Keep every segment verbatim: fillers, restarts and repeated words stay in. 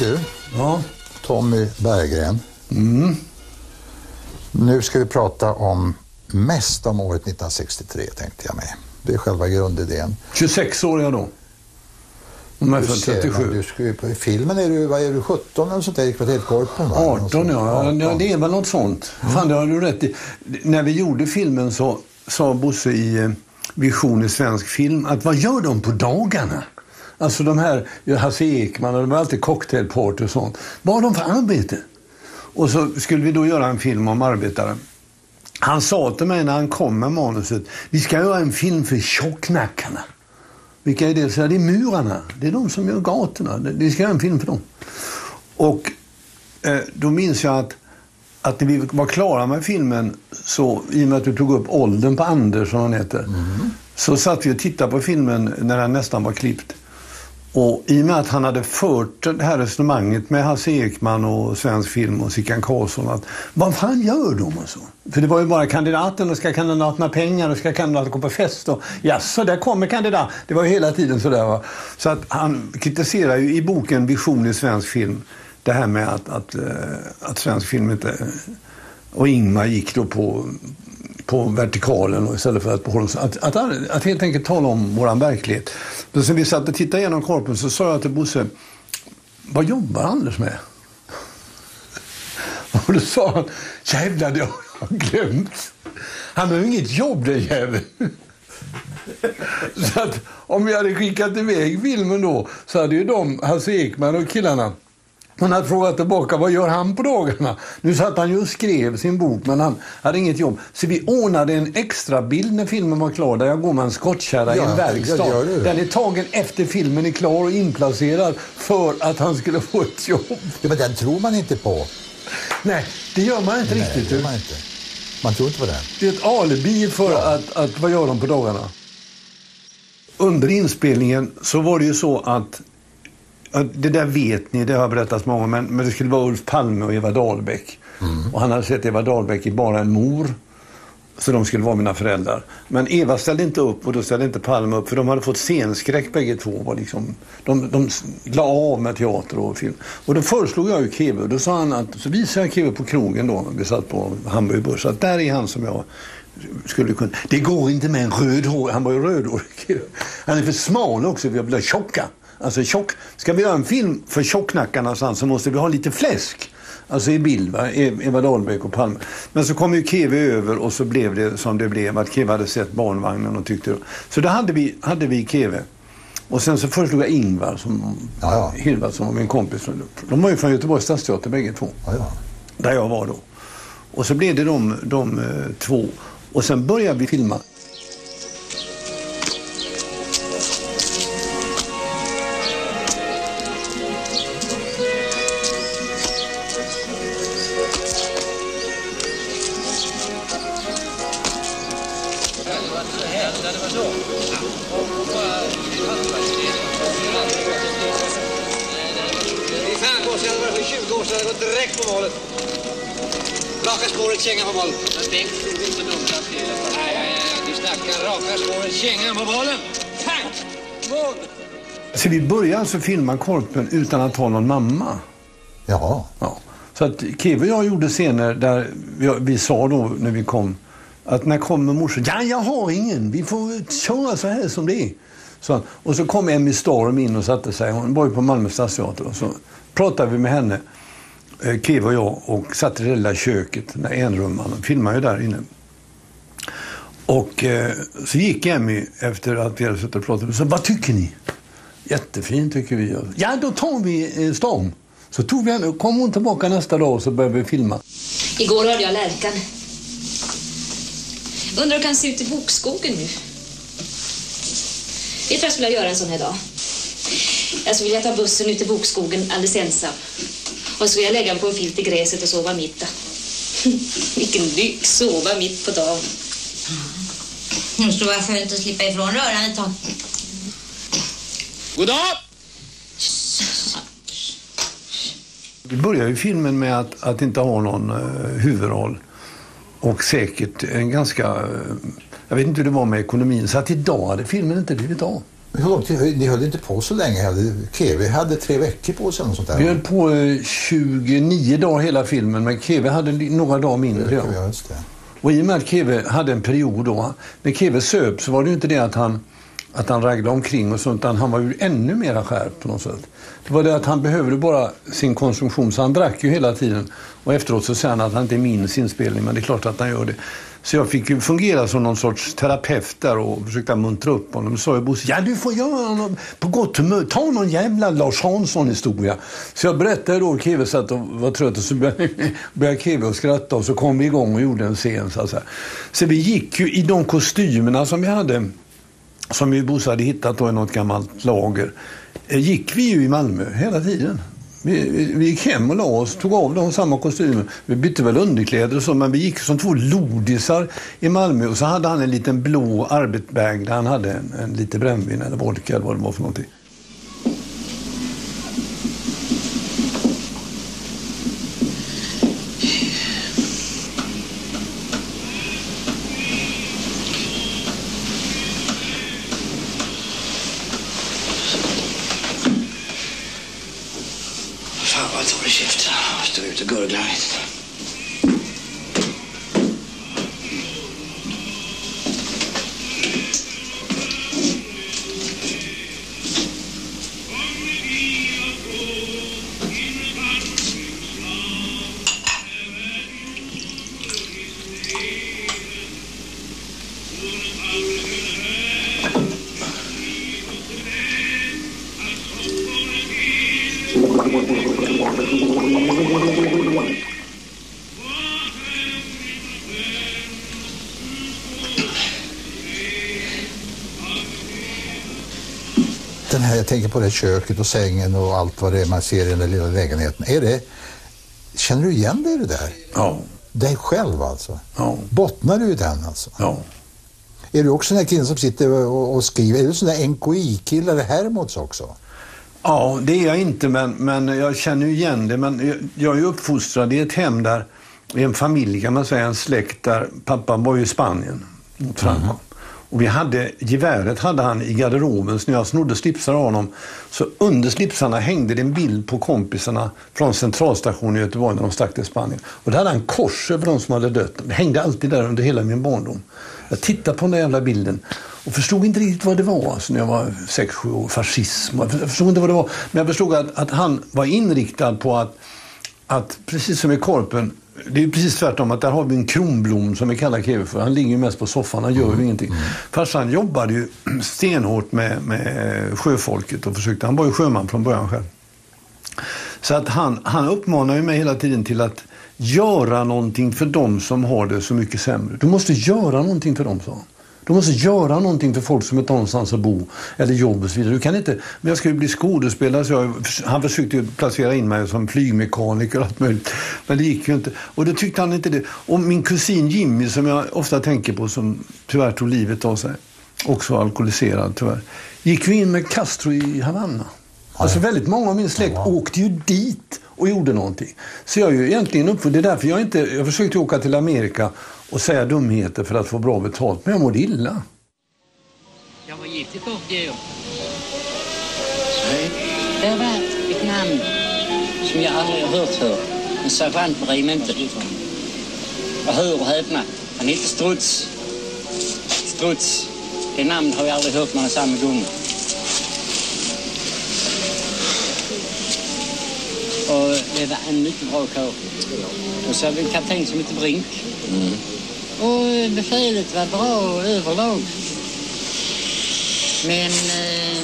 du. Ja. Tommy Berggren. Mm. Nu ska vi prata om mest om året nittonhundrasextiotre, tänkte jag mig. Det är själva grundidén. tjugosex år är jag då. Om jag är född trettiosju. Du ska ju på, i filmen är du, vad är du, sjutton eller sånt där i Kvarterkorpen, va? arton, ja. ja. Det är väl något sånt. Mm. Fan, det har du rätt i. När vi gjorde filmen så sa Bosse i Vision i svensk film att vad gör de på dagarna? Alltså de här, Hasse Ekman, och det var alltid cocktailparty och sånt. Vad har de för arbete? Och så skulle vi då göra en film om arbetare. Han sa till mig när han kom med manuset, vi ska göra en film för tjocknackarna. Vilka är det? Så det är murarna. Det är de som gör gatorna. Vi ska göra en film för dem. Och eh, då minns jag att, att när vi var klara med filmen, så, i och med att du tog upp åldern på Anders, som han heter, mm. så satt vi och tittade på filmen när den nästan var klippt. Och i och med att han hade fört det här resonemanget med Hasse Ekman och Svensk Film och Sickan Karlsson, att vad fan gör de och så? För det var ju bara kandidaten, och ska kandidaterna pengar, och ska kandidaten gå på fest, och ja, så där kommer kandidat. Det var ju hela tiden så där, va? Så att han kritiserar ju i boken Vision i svensk film det här med att, att, att svensk film inte, och Ingmar gick då på på vertikalen och istället för att på att, att, att, att helt enkelt tala om våran verklighet. Så sen vi satt och tittade igenom korpen, så sa jag till Bosse, vad jobbar Anders med? Och då sa han, jävlar, det har jag glömt. Han har ju inget jobb, det jäveln. Så att om vi hade skickat iväg filmen då, så hade ju de, Hasse Ekman och killarna, man hade frågat tillbaka, vad gör han på dagarna? Nu satt han ju och skrev sin bok, men han hade inget jobb. Så vi ordnade en extra bild när filmen var klar, där jag går med en skottkärra ja, i en verkstad. Den är tagen efter filmen är klar och inplacerad för att han skulle få ett jobb. Ja, men den tror man inte på. Nej, det gör man inte. Nej, riktigt. Det gör man inte. Man tror inte på den. Det är ett alibi för ja. att, att vad gör de på dagarna? Under inspelningen så var det ju så att det där vet ni, det har berättats många, men, men det skulle vara Ulf Palme och Eva Dahlbeck. Mm. Och han hade sett Eva Dahlbeck i Bara en mor. Så de skulle vara mina föräldrar. Men Eva ställde inte upp, och då ställde inte Palme upp, för de hade fått scenskräck bägge två. Var liksom, de, de la av med teater och film. Och då föreslog jag ju Keve, och då sa han att, så visade jag Keve på krogen då, vi satt på Hamburg Börs, att där är han som jag skulle kunna. Det går inte med en röd hår, han var ju röd. Han är för smal också, vi blir tjocka. Alltså tjock. Ska vi göra en film för tjocknackarna så måste vi ha lite fläsk. Alltså i bild, va? Eva Dahlbeck och Palme. Men så kom ju Keve över, och så blev det som det blev. Att Keve hade sett barnvagnen och tyckte. Så då hade vi, hade vi Keve. Och sen så föreslog jag Ingvar som, ja, ja. Hilvard, som var min kompis. De var ju från Göteborgs stadsteater bägge två. Ja, ja. Där jag var då. Och så blev det de, de eh, två. Och sen började vi filma. Raka spåret, känga på bollen. Nej, nej, nej, du snackar raka spåret, känga på bollen. Tack! Mål! Så vi började alltså filma korpen utan att ha någon mamma. Jaha. Ja. Så att Keve och jag gjorde scener där vi, vi sa då när vi kom, att när kommer morsan? Ja, jag har ingen. Vi får köra så här som det är. Så, och så kom Emmy Storm in och satte sig. Hon var ju på Malmö stadsteater. Och så pratade vi med henne, Keve och jag, och satt i det lilla köket, när enrumman, och filmade ju där inne. Och eh, så gick Emmy efter att vi hade suttit och pratat och sa, vad tycker ni? Jättefint tycker vi. Ja, då tar vi eh, Storm. Så tog vi henne, och kom hon tillbaka nästa dag, och så började vi filma. Igår hörde jag Lärkan. Undrar hur det kan se ut i bokskogen nu. Det tror jag skulle göra en sån här dag. Jag skulle vilja ta bussen ut i bokskogen alldeles ensam. Och så vill jag lägga mig på en filt i gräset och sova mitt då. Vilken lyx, sova mitt på dagen. Nu skulle vara skönt att slippa ifrån röran ett tag. God dag! Vi börjar ju filmen med att, att inte ha någon uh, huvudroll. Och säkert en ganska... Uh, jag vet inte hur det var med ekonomin. Så att idag hade filmen inte blivit av. Hur långt, ni höll inte på så länge. Keve hade tre veckor på sig. Sånt där. Vi höll på tjugonio dagar hela filmen, men Keve hade några dagar mindre. Ja. Ja, just det. Och i och med att Keve hade en period då, när Keve söp så var det ju inte det att han, att han raglade omkring och sånt, utan han var ju ännu mer skärpt på något sätt. Det var det att han behövde bara sin konsumtion, så han drack ju hela tiden. Och efteråt så säger han att han inte minns inspelning, men det är klart att han gör det. Så jag fick ju fungera som någon sorts terapeut där och försöka muntra upp honom. Så sa jag, Bosse, ja du får göra något på gott humör, ta någon jävla Lars Hansson-historia. Så jag berättade då, Keve satt och var trött och så började, började Keve och skratta och så kom vi igång och gjorde en scen. Så, så, så vi gick ju i de kostymerna som vi hade, som ju Bosse hade hittat då i något gammalt lager, gick vi ju i Malmö hela tiden. Vi, vi, vi gick hem och la oss, tog av dem samma kostymer. Vi bytte väl underkläder och så, men vi gick som två lodisar i Malmö. Och så hade han en liten blå arbetbag där han hade en, en lite brännvin eller vodka eller vad det var för någonting. Den här, jag tänker på det köket och sängen och allt vad det är man ser i den där lilla lägenheten. Är det, känner du igen dig i det där? Ja. Dig själv alltså? Ja. Bottnar du i den alltså? Ja. Är du också den här killen som sitter och, och skriver? Är du sån där N K I-killar eller Hermods också? Ja, det är jag inte, men, men jag känner ju igen det. Men jag, jag är uppfostrad i ett hem där, i en familj kan man säga, en släkt där pappan var i Spanien mot Franco. Mm. Och vi hade, geväret hade han i garderoben, så när jag snodde slipsar av honom, så under slipsarna hängde det en bild på kompisarna från centralstationen i Göteborg när de stack till Spanien. Och där hade han kors över de som hade dött. Det hängde alltid där under hela min barndom. Jag tittade på den där jävla bilden och förstod inte riktigt vad det var alltså, när jag var sex sju år, fascism. Jag förstod inte vad det var, men jag förstod att, att han var inriktad på att, att precis som i Korpen, det är precis tvärtom, att där har vi en kronblom som vi kallar Keve för. Han ligger ju mest på soffan, han gör ju mm. ingenting. Mm. Fast han jobbade ju stenhårt med, med sjöfolket och försökte, han var ju sjöman från början själv. Så att han, han uppmanar ju mig hela tiden till att göra någonting för dem som har det så mycket sämre. Du måste göra någonting för dem, så. Du måste göra någonting för folk som inte har någonstans att bo eller jobb och så vidare. Du kan inte, men jag ska ju bli skådespelare, så jag, han försökte ju placera in mig som flygmekaniker och allt möjligt. Men det gick ju inte. Och det tyckte han inte det. Och min kusin Jimmy, som jag ofta tänker på, som tyvärr tog livet av sig, också alkoholiserad tyvärr, gick vi in med Castro i Havanna. Alltså väldigt många av min släkt ja. åkte ju dit och gjorde någonting. Så jag är ju egentligen uppför. Det är därför jag inte, jag försökte åka till Amerika och säga dumheter för att få bra betalt, men jag mådde illa. Jag var gift i fyrtio år. Det har varit ett namn som jag aldrig har hört för. En sergeant på regementet. Jag hör och häpna. Han heter Struts. Struts. Det namn har jag aldrig hört någon samma gång. Och det var en mycket bra kör. Och så hade vi en kapten som heter Brink. Mm. Och befälet var bra överlag. Men... Eh...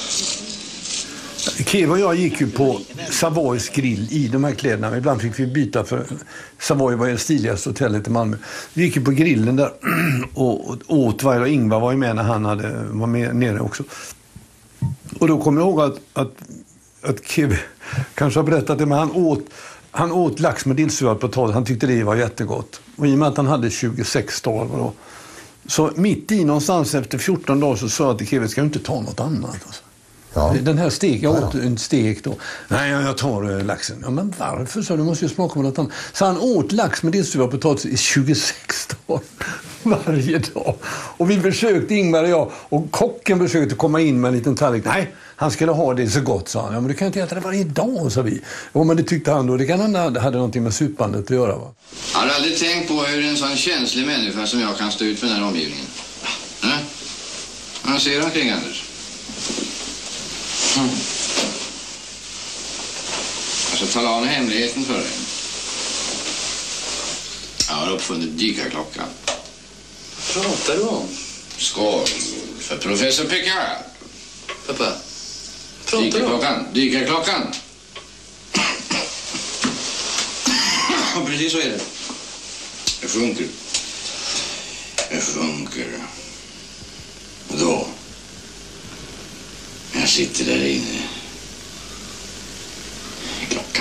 Keve och jag gick ju på Savoys grill i de här kläderna. Ibland fick vi byta, för Savoy var det stiligaste hotellet i Malmö. Vi gick ju på grillen där och åt varje dag. Ingvar var ju med när han hade, var med nere också. Och då kommer jag ihåg att, att, att Keve kanske har berättat det, men han åt... Han åt lax med dillsuvad potatis. Han tyckte det var jättegott. Och i och med att han hade tjugosex dagar då. Så mitt i någonstans efter fjorton dagar så sa jag till Keve, ska jag inte ta något annat? Alltså. Ja. Den här stek, jag åt en stek då. Nej, jag tar laxen. Ja, men varför? Så du måste ju smaka på något annat. Så han åt lax med dillsuvad potatis i tjugosex dagar. varje dag. Och vi försökte, Ingmar och jag, och kocken försökte komma in med en liten tallrik. Nej, han skulle ha det så gott, sa han. Ja, men du kan inte äta det varje dag, sa vi. Ja, men det tyckte han då. Det kan han hade, hade någonting med supandet att göra, va? Jag har aldrig tänkt på hur en sån känslig människa som jag kan stå ut för den här omgivningen. Nej? Man ser omkring, Anders. Mm. Jag ska tala om hemligheten för dig. Jag har uppfunnit dykarklockan. Vad pratar du om? Skål för professor Picard. Pappa, pratar du om? Dykarklockan, dykarklockan. Precis så är det. Det sjunker. Det sjunker. Och då, jag sitter där inne i klockan.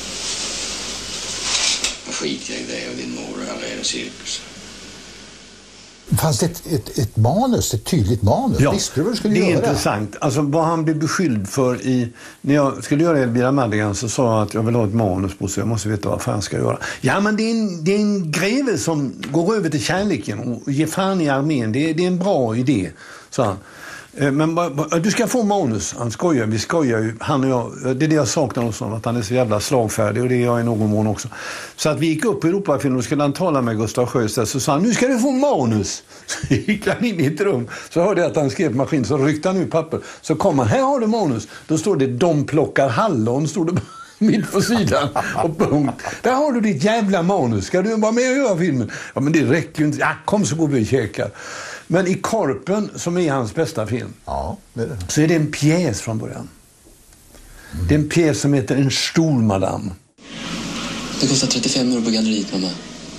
Jag skiter i dig och din mor och alla era cirkus. Fanns det ett, ett, ett manus, ett tydligt manus? Ja, visste du vad du skulle det är göra? intressant. Alltså vad han blev beskylld för i... När jag skulle göra Elvira Madigan så sa jag att jag vill ha ett manus på, så jag måste veta vad fan ska jag göra. Ja, men det är en, det är en greve som går över till kärleken och ger fan i armén. Det är, det är en bra idé, sa han. Men du ska få manus. Han skojar, vi skojar ju. Han och jag, det är det jag saknar hos honom, att han är så jävla slagfärdig, och det är jag i någon mån också. Så att vi gick upp i Europafilmen och skulle han tala med Gustav Sjöstedt, så sa han, nu ska du få manus. Så gick han in i ett rum, så hörde jag att han skrev på maskin, så ryckte han ut papper. Så kom han, här har du manus. Då står det, de plockar hallon, stod det mitt på sidan och punkt. Där har du ditt jävla manus. Ska du vara med och göra filmen? Ja, men det räcker ju inte. Ja, kom så går vi och käkar. Men i Korpen, som är hans bästa film, ja, det är det. Så är det en pjäs från början. Mm. Det är en pjäs som heter En stor madam. Det kostar trettiofem euro på galleriet, mamma.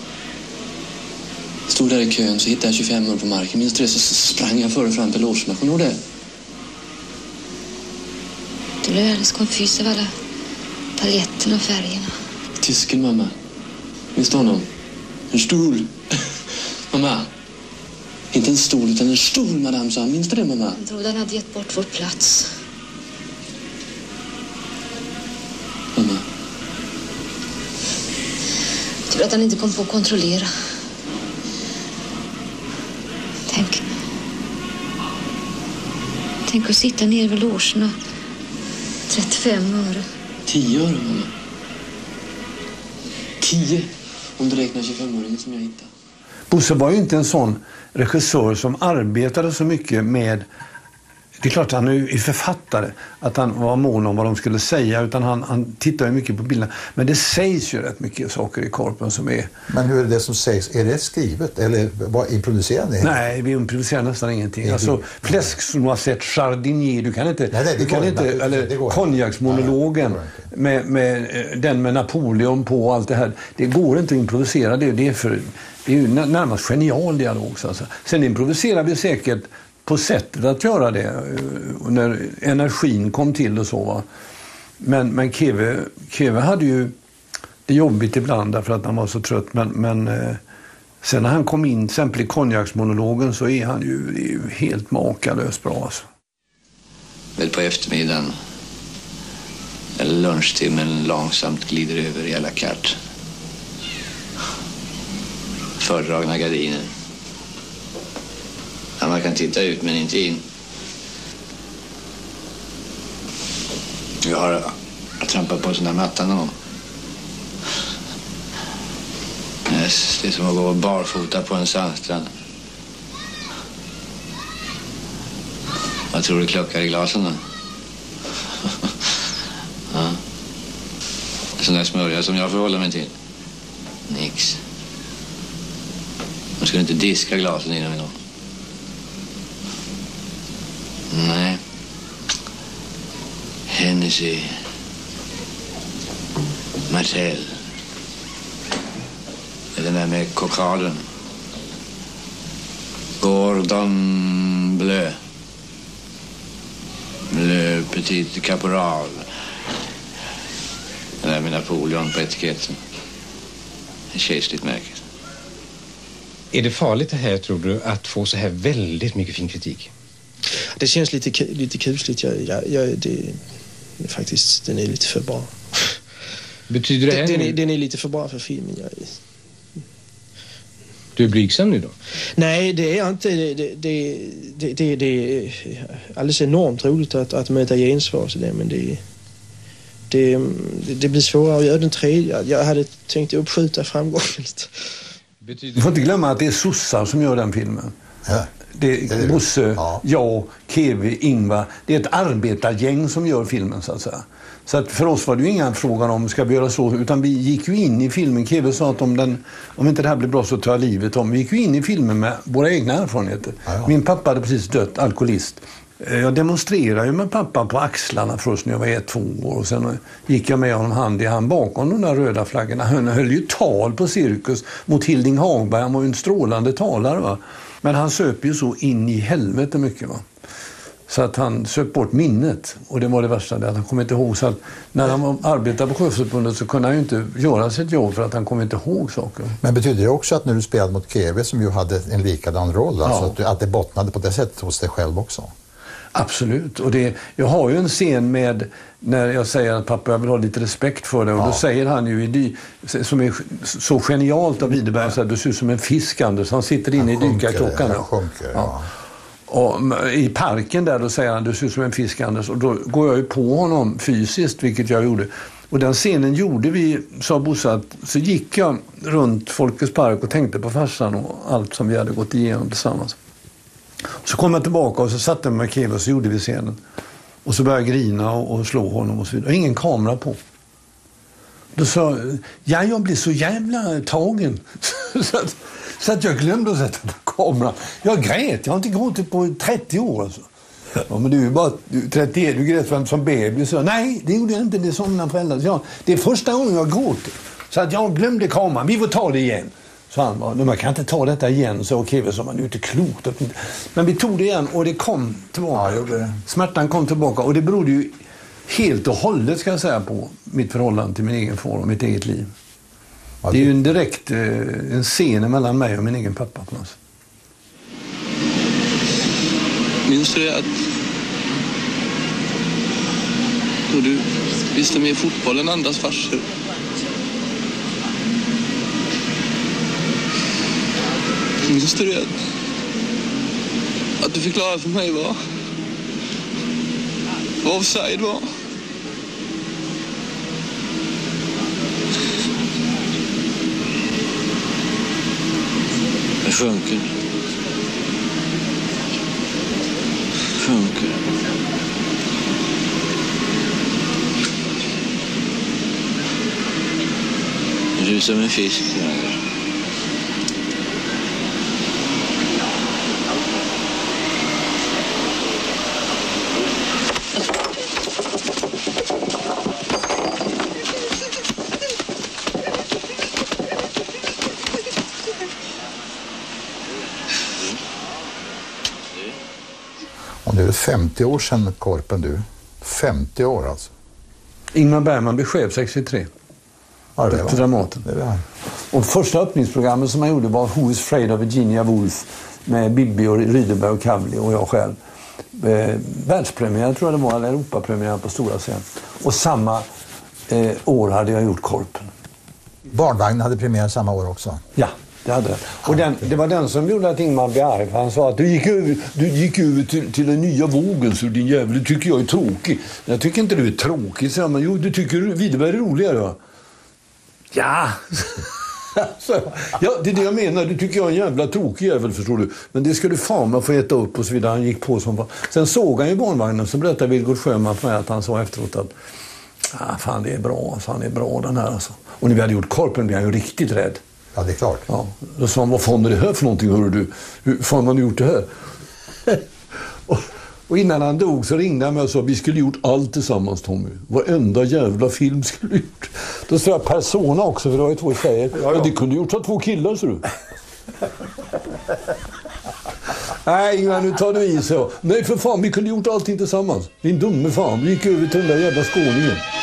Stod där i kön, så hittade jag tjugofem euro på marken. Minst det, så sprang jag före fram till logerna. Kommer du det? Du blev alldeles konfys av alla paljetterna och färgerna. Tysken, mamma. Minst honom. En stol. Mamma. Inte en stol, utan en stor, madame, sa han. Minns du det, mamma? Jag trodde han hade gett bort vår plats. Mamma. Tur att han inte kom på att kontrollera. Tänk. Tänk att sitta ner vid logerna. trettiofem öre. tio öre, mamma. tio. Om du räknar tjugofem-öringen som jag hittade. Bosse var ju inte en sån regissör som arbetade så mycket med... Det är klart att han är författare, att han var mån om vad de skulle säga, utan han, han tittar ju mycket på bilderna. Men det sägs ju rätt mycket saker i Korpen som är... Men hur är det som sägs? Är det skrivet eller vad improviserar ni? Nej, vi improviserar nästan ingenting. Alltså fläsk som du har sett, Chardinier, du kan inte... Nej, nej, det du kan går inte, inte. eller konjaksmonologen med, med den med Napoleon på och allt det här. Det går inte att improvisera, det, det är för... Det är ju närmast genial dialog. Så alltså. Sen improviserar vi säkert på sättet att göra det. När energin kom till och så. Va? Men, men Keve, Keve hade ju det jobbigt ibland därför att han var så trött. Men, men eh, sen när han kom in till exempel i konjaksmonologen, så är han ju, är ju helt makalöst bra. Alltså. Väl på eftermiddagen, eller lunchtimmen, långsamt glider över i alla kart. Fördragna gardiner. Ja, man kan titta ut men inte in. Jag har trampat på sådana mattan och det är som att gå barfota på en sandstrand. Vad tror du klockar i glasen då? Ja. Sån där smörja som jag förhåller mig till. Nix. Man skulle inte diska glasen innan vi någon. Nej. Hennessy. Marcel. Den där med kokaden. Gordon Bleu. Le Petit Caporal. Den där med Napoleon på etiketten. Det är kejsligt märke. Är det farligt det här, tror du, att få så här väldigt mycket fin kritik? Det känns lite, lite kusligt. Jag, jag, jag, det, det, faktiskt, den är lite för bra. Betyder det här? Den, den, är, den är lite för bra för filmen. Jag, Du är blygsam nu då? Nej, det är jag inte. Det, det, det, det, det är alldeles enormt roligt att, att möta gensvar så det, men det, det, det blir svårare att göra den tredje. Jag hade tänkt uppskjuta framgången. Du får inte glömma att det är sossar som gör den filmen. Ja. Det är Bosse, ja. jag, Keve, Ingvar. Det är ett arbetargäng som gör filmen så att säga. Så att för oss var det ju inga frågan om ska vi göra så, utan vi gick ju in i filmen. Keve sa att om, den, om inte det här blir bra så tar jag livet om. Vi gick ju in i filmen med våra egna erfarenheter. Ja, ja. Min pappa hade precis dött, alkoholist. Jag demonstrerade ju med pappa på axlarna först när jag var ett, två år. Och sen gick jag med honom hand i hand bakom de där röda flaggorna. Han höll ju tal på cirkus mot Hilding Hagberg. Han var ju en strålande talare, va. Men han söp ju så in i helvete mycket, va. Så att han söp bort minnet. Och det var det värsta, det att han kom inte ihåg. Så att när han arbetade på Sjöfolksförbundet så kunde han ju inte göra sitt jobb för att han kom inte ihåg saker. Men betyder det också att när du spelade mot Keve som ju hade en likadan roll, alltså Ja. att, du, att det bottnade på det sättet hos dig själv också? Absolut. Och det, jag har ju en scen med när jag säger att pappa, jag vill ha lite respekt för det. Och ja. Då säger han ju i dy, som är så genialt av Widerberg, så att du ser ut som en fisk, Anders. Han sitter inne han i dykarklockan. Han sjunker, ja. Och i parken där då säger han, du ser ut som en fisk, Anders. Och då går jag ju på honom fysiskt, vilket jag gjorde. Och den scenen gjorde vi, sa Bosse, att så gick jag runt Folkets park och tänkte på farsan och allt som vi hade gått igenom tillsammans. Så kom jag tillbaka och så satte jag med Keve och så gjorde vi scenen. Och så började jag grina och, och slå honom och så vidare. Ingen kamera på. Då sa ja, jag blev så jävla tagen. så, att, så att jag glömde att sätta på kameran. Jag grät, jag har inte gråtit på trettio år alltså. Ja, men du är ju bara trettio, du grät som baby. Så, nej, det gjorde jag inte, det som mina föräldrar. Så, det är första gången jag gråter. Så att jag glömde kameran, vi får ta det igen. Så han var, man kan inte ta detta igen, så okej, okay, så man är inte klokt. Men vi tog det igen och det kom tillbaka. Ja, det. Smärtan kom tillbaka och det berodde ju helt och hållet, ska jag säga, på mitt förhållande till min egen far och mitt eget liv. Ja, det... det är ju en direkt en scen mellan mig och min egen pappa på något. Minns du det att då du visste mer fotboll än andras farsor? Minns du det? Att du förklarade för mig vad, vad offside var? Jag sjunker. Sjunker. Du är som en fisk. Och nu är det femtio år sedan Korpen, du. femtio år alltså. Ingmar Bergman blev chef sextiotre. Ja, det var på Dramaten. Det var. Och första öppningsprogrammet som jag gjorde var Who is Afraid of Virginia Woolf med Bibi och Rydberg och Kavli och jag själv. Eh, världspremiär tror jag det var, eller Europapremiär på stora scen. Och samma eh, år hade jag gjort Korpen. Barnvagn hade premiär samma år också. Ja, det hade det. Och den, det var den som gjorde att Ingmar blev arg. Han sa att du gick över, du gick över till, till den nya vågen, så din jävel, tycker jag är tråkig. Jag tycker inte du är tråkig, så men jo, du tycker Widerberg är roligare, va? Ja, så, ja, det är det jag menar. Du tycker jag är en jävla tråkig jävel, förstår du. Men det ska du fan med få äta upp och så vidare. Han gick på som fan. Sen såg han ju barnvagnen, så berättade Vilgot Sjöman för mig att han sa efteråt att ah, fan det är bra, fan det är bra den här alltså. Och när vi hade gjort Korpen blev jag ju riktigt rädd. Ja, det är klart. Ja, då sa han, vad fan är det här för någonting, hör du? Hur fan har ni gjort det här? och, och innan han dog så ringde han mig och sa, vi skulle gjort allt tillsammans, Tommy. Varenda jävla film skulle gjort. Då sa jag Persona också, för det var ju två tjejer. Ja, ja. Det kunde gjort av två killar, så du. Nej, Ingvar, nu tar du i så. Nej, för fan, vi kunde gjort allting tillsammans. Din dumme fan, vi gick över till den där jävla skåningen.